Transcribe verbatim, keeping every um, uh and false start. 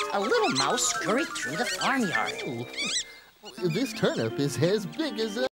a little mouse scurried through the farmyard. Oh, this turnip is as big as a